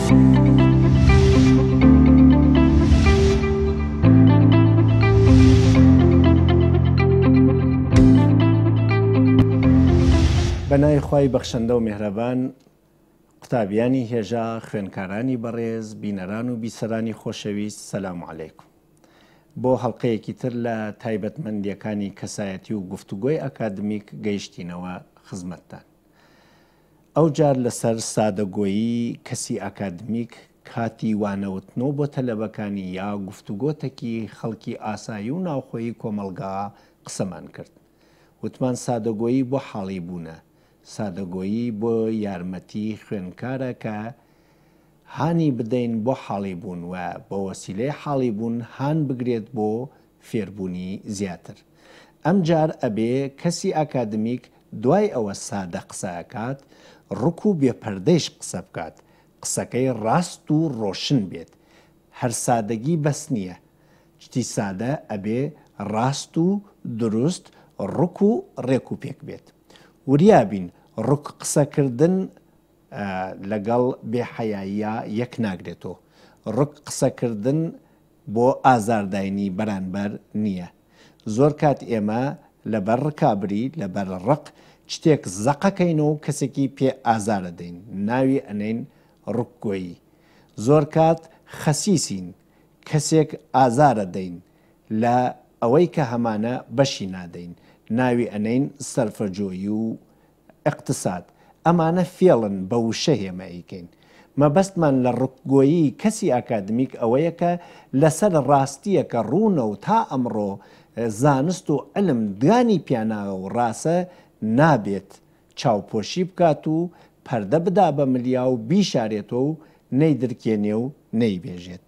بەناوی خوای بەخشەندە و میهرەبان، قوتابیانی هێژا، خوێنکارانی بەڕێز، بینەران و بیسەرانی خۆشەویست، سەلام عەلەیکم. بۆ هەڵقەیەکی تر لە تایبەتمەندیەکانی کەسایەتی و گفتوگۆی ئەکادمیک گەیشتینەوە خزمەتتان. ئەوجار لەسەر سادەگۆیی کەسی ئەکادمیک کاتی وانەوتنەوە بۆ تەلەبەکانی یا گفتوگۆتێکی خەڵکی ئاسایی و ناوخۆیی کۆمەلگا قسەمان کرد. وتمان سادەگۆیی بۆ حاڵی بوونە، سادەگۆیی بۆ یارمەتی خوێنکارە کە هانی بدەین بۆ حاڵی بوون و بە وەسیلەی حاڵی بوون هان بگرێت بۆ فێربوونی زیاتر. ئەمجار ئەبێ کەسی ئەکادمیک دوای ئەوە سادە قسەکات، ڕوک و بێپەردەیش قسە بکات، قسەکەی ڕاست و ڕۆشن بێت. هەر سادەگی بەس نییە، شتی سادە ئەبێ ڕاست و دروست، ڕوک و ڕێک و پێک بێت. وریابین ڕوک قسەکردن لەگەڵ بێحەیاییە یەک ناگرێتەوە. ڕوک قسەکردن بۆ ئازارداینی بەرانبەر نییە. زۆر کات ئێمە لەبەر ڕکابری لەبەر ڕق شتێک زەقەکەینەوە و کەسێکی پێ ئازارە دەین، ناوی ئەنەین ڕوکگۆیی. زۆر کات خەسیسین، کەسێک ئازارە دەین لە ئەوەی کە هەمانە بەشی نادەین، ناوی ئەنەین سەرفەجۆیی و ئیقتساد. ئەمانە فێڵن بە وشە هێماییکەین. مەبەستمان لە ڕوکگۆیی کەسی ئەکادمیک ئەوەیە کە لەسەر ڕاستیە کە ڕوونە و تا ئەمڕۆ زانست و علم دوانی پیاناوە و ڕاستە نابێت چاوپۆشی بکات و پەردە بدا بە ملیا و بیشارێتەوە و نەیدرکێنێ و نەیبێژێت.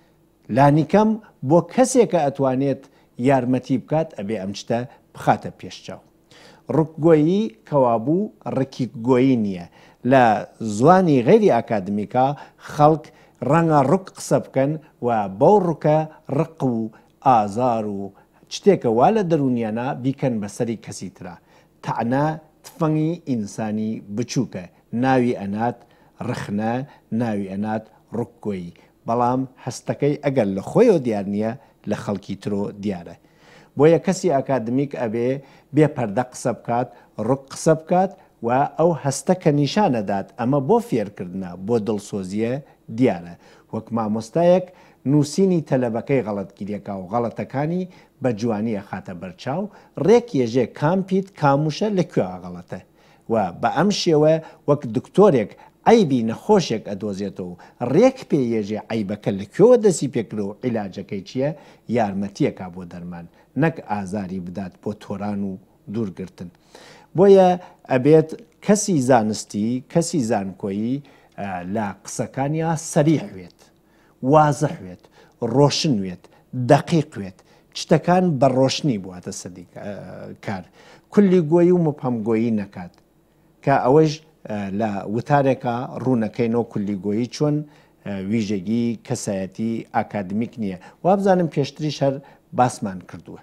لانیکەم بۆ کەسێکە ئەتوانێت یارمەتی بکات ئەبێ ئەم شتە بخاتە پێشچاو. ڕوکگۆیی کەوابوو ڕکیکگۆیی نییە. لە زوانی غەیری ئەکادمیکا خەڵک ڕەنگە ڕوک قسە بکەن و بەو ڕوکە ڕق و ئازار و شتێکە وا لە دەرونیانە بیکەن بەسەری کەسی ترە. تەعنا تفەنگی ئینسانی بچووکە، ناوی ئەنات ڕخنە، ناوی ئەنات ڕوکگۆیی. بەڵام هەستەکەی ئەگەر لە خۆیەوە دیار نییە لە خەڵکی ترۆ دیارە. بۆیە کەسی ئەکادمیک ئەبێ بێپەردە قسە بکات، ڕوک قسە بکات و ئەو هەستەکە نیشانەدات ئەمە بۆ فێرکردنە، بۆ دڵسۆزیە دیارە. وەک مامۆستایەک نووسینی تەلەبەکەی غەڵەتگیریەکە و غەڵەتەکانی بە جوانیە خاتە بەرچاو، ڕێک یێژێ کامپیت کاموشە لەکوێ غەڵەتە و بە ئەم شێوە وەک دکتۆرێک عیبی نەخۆشێک ئەدۆزێتەوە و ڕێک پێ یێژێ عیبەکە لەکوێوە دەسی پێکرۆ و عیلاجەکەی چییە؟ یارمەتیەکە بۆ دەرمان، نەک ئازاری بدات بۆ تۆران و دوورگرتن. بۆیە ئەبێت کەسی زانستی، کەسی زانکۆیی لە قسەکانیا سەریح وێت، وازح وێت، ڕۆشن وێت، دەقیق وێت، شتەکان بە ڕۆشنی بواتە سەدی کار، کولی گۆیی و مبهەمگۆیی نەکات کە ئەوەش لە وتارێکە ڕوونەکەینەوە کولی گۆیی چۆن ویژگی کەسایەتی ئاکادمیک نییە. وابزانم پێشتریش هەر باسمان کردووە.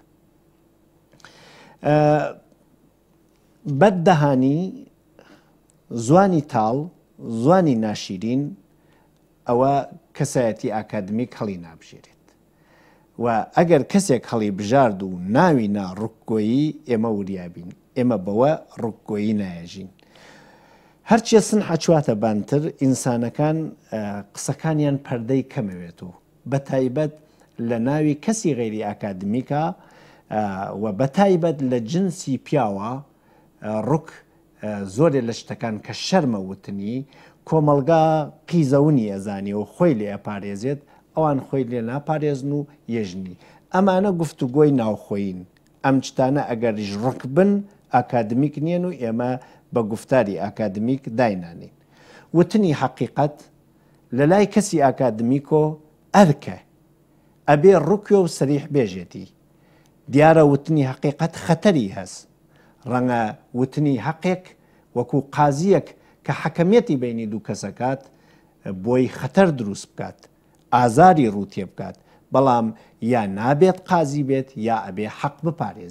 بەددەهانی، زوانی تاڵ، زوانی ناشیرین ئەوە کەسایەتی ئاکادمیک هەڵی نابژێرێت و ئەگەر کەسێک هەڵی بژارد و ناوی نا ڕوکگۆیی ئێمە وریابین، ئێمە بەوە ڕوکگۆیی نایەژین. هەرچیە سنحە چواتە بانتر ئینسانەکان قسەکانیان پەردەی کەمەوێتەوە، بە تایبەت لە ناوی کەسی غەیری ئاکادمیکە و بە تایبەت لە جنسی پیاوە ڕوک زۆرێ لە شتەکان کە شەرمە وتنی کۆمەلگا قیزەونی ئەزانی و خۆی لێ ئەپارێزێت، ئەوان خۆی لێ ناپارێزن و یێژنی. ئەمانە گفتوگۆی ناوخۆین. ئەم شتانە ئەگەریش ڕوک بن ئاکادمیک نیەن و ئێمە بە گفتاری ئاکادمیک داینانین. وتنی حەقیقەت لە لای کەسی ئاکادمیکۆ ئەرکە، ئەبێ ڕوکێ و سەریح بێژێتی. دیارە وتنی حەقیقەت خەتەری هەست. ڕەنگە وتنی حەقێک وەکو قازیەک کە حەکەمیەتی بینی دوو کەسەکات بۆی خەتەر دروست بکات، ئازاری ڕوو تێ بکات، بەڵام یا نابێت قازی بێت یا ئەبێ حەق بپارێزێت.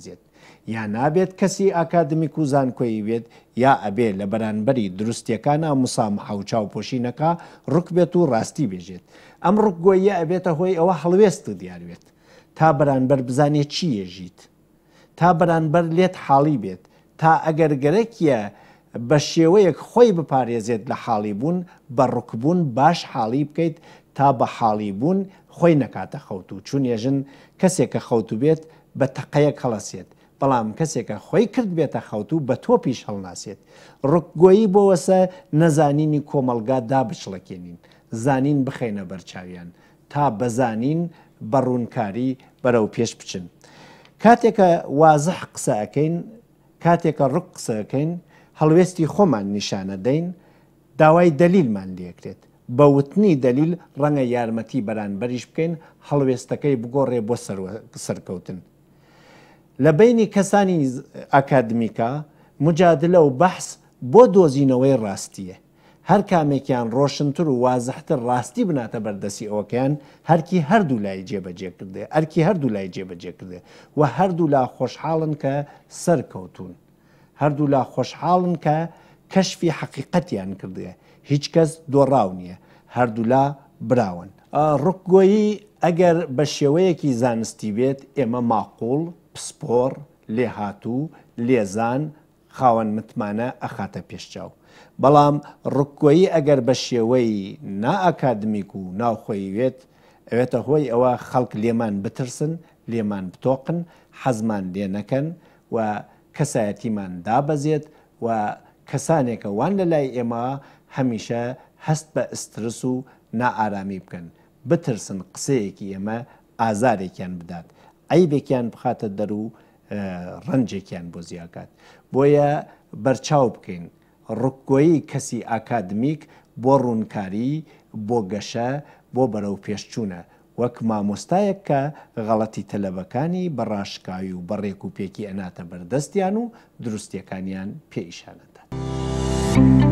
یا نابێت کەسی ئاکادمیک و زانکۆیی بێت یا ئەبێ لە بەرانبەری دروستیەکانە مسامحە و چاوپۆشینەکە ڕوک بێت و ڕاستی بێژێت. ئەم ڕوکگۆیە ئەبێتە هۆی ئەوە هەڵوێست دیاروێت تا بەرانبەر بزانێت چی ێژیت، تا بەرانبەر لێت حاڵی بێت، تا ئەگەر گەرەکیە بە شێوەیەک خۆی بپارێزێت لە حاڵی بوون بە ڕوکبوون باش حاڵی بکەیت تا بە حاڵی بوون خۆی نەکاتە خەوتو. چون ێژن کەسێکە خەوتو بێت بە تەقەیەک هەڵەسێت، بەڵام کەسێکە خۆی کرد بێتە خەوتو بە تۆپیش هەڵناسێت. ڕوکگۆیی بۆوەسە نەزانینی کۆمەلگا دابشڵەکێنین، زانین بخەینە بەرچاویان تا بەزانین بە ڕوونکاری بەرەو پێش بچن. کاتێکە وازح قسە ئەەکەین، کاتێکە ڕوک قسەکەین، هەڵوێستی خۆمان نیشانە دەین، داوای دەلیلمان لێکرێت. بە وتنی دەلیل ڕەنگە یارمەتی بەرانبەریش بکەین هەڵوێستەکەی بگۆڕێ بۆ سەرکەوتن. لە بینی کەسانی ئاکادمیکە مجادلە و بەحث بۆ دۆزینەوەی ڕاستیە. هەر کامێکیان ڕۆشنتر و وازحتر ڕاستی بناتە بەردەسی ئەوەکەیان هەرکی هەردوو لای جێبەجێ کردێ، ئەرکی هەردوو لای جێبەجێ کردێ و هەردوو لا خۆشحاڵن کە سەرکەوتون، هەردوو لا خۆشحاڵن کە کەشفی حەقیقەتیان کردێ، هیچ کەس دۆڕاو نییە، هەردوو لا براون. ڕوکگۆیی ئەگەر بە شێوەیەکی زانستی بێت ئێمە ماقوڵ، پسپۆر، لێهاتوو، لێزان، خاوەن متمانە ئەخاتە پێشچاو. بەڵام ڕوکگۆیی ئەگەر بە شێوەی نائاکادمیک و ناوخۆیوێت ئەوێتە هۆی ئەوە خەڵک لێمان بترسن، لێمان بتۆقن، حەزمان لێ نەکەن و کەسایەتیمان دابەزێت و کەسانێکە وان لە لای ئێمە هەمیشە هەست بە ئسترس و نائارامی بکەن، بترسن قسەیەکی ئێمە ئازارێکیان بدات، عەیبێکیان بخاتە دەر و ڕەنجێکیان بۆ زیاکات. بۆیە بەرچاو بکەین ڕوکگۆیی کەسی ئاکادمیک بۆ ڕوونکاری، بۆ گەشە، بۆ بەرەو پێشچوونە، وەک مامۆستایەک کە غەڵەتی تەلەبەکانی بەڕاشکاوی و بەڕێک و پێکی ئەناتە بەردەستیان و دروستیەکانیان پێئیشانەدا.